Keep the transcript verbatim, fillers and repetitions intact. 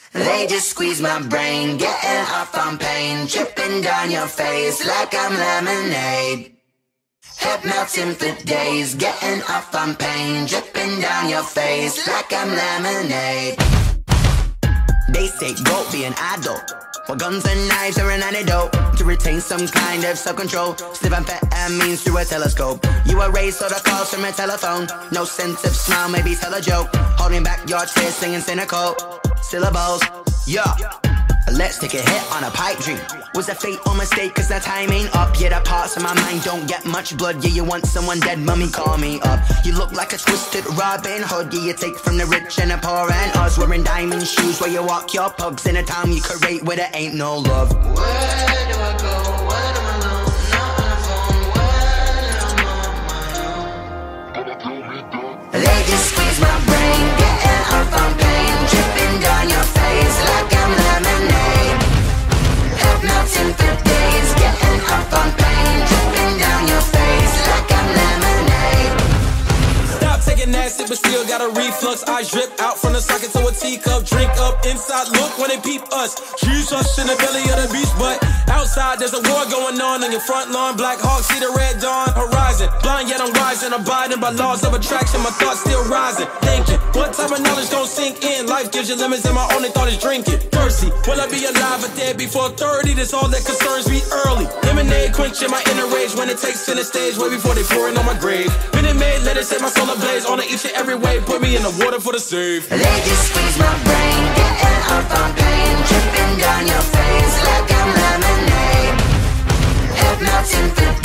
They just squeeze my brain, getting off on pain, dripping down your face like I'm lemonade. Head melting for days, getting off on pain, dripping down your face like I'm lemonade. They say go be an adult, well guns and knives are an antidote to retain some kind of self-control. Slip amphetamines through a telescope. You erase all the calls from a telephone. No sense of smile, maybe tell a joke. Holding back your tears, singing cynical. Syllables, yeah. Let's take a hit on a pipe dream. Was a fate or mistake, cause the time ain't up. Yeah, the parts of my mind don't get much blood. Yeah, you want someone dead, mummy, call me up. You look like a twisted Robin Hood. Yeah, you take from the rich and the poor and us. Wearing diamond shoes where you walk your pugs. In a town you curate where there ain't no love. Where do I go? When I'm alone? Not on the phone, when I'm on my own. They just squeeze my brain, getting off on pain, dripping down your face like I'm lemonade. Head melting for days, getting off on pain, dripping down your face like I'm lemonade. Stop taking acid, but still got a reflux. Eyes drip out from the socket to a teacup. Drink up inside, look when they peep us. Jesus in the belly of the beast, but outside there's a war going on on your front lawn. Black Hawk, see the red dawn horizon. Blind yet I'm wise and abiding by laws of attraction. My thoughts still rising, thinking what type of knowledge don't sink in. Life gives you lemons and my only thought is drinking. Thirsty, will I be alive or dead before thirty? That's all that concerns me early. Lemonade quenching my inner rage when it takes center stage way before they pour it on my grave. Minute Maid, let it set my soul ablaze on each and every way. Put me in the water for the save. They just squeeze my brain, getting off on pain, dripping down your face like I'm lemonade. Head melting for